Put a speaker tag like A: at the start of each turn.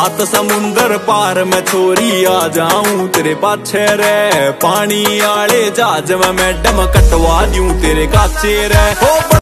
A: सात समुंदर पार मैं छोरी आ जाऊं तेरे पाछे रे, पानी आले जहाज में मैडम कटवा दूं तेरे काचे रे।